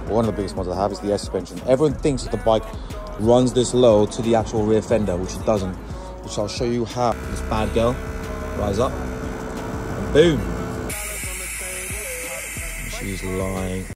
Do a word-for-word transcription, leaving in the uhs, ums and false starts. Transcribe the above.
one of the biggest ones I have is the air suspension. Everyone thinks that the bike runs this low to the actual rear fender, which it doesn't. Which I'll show you how. This bad girl, rise up, and boom. She's lying.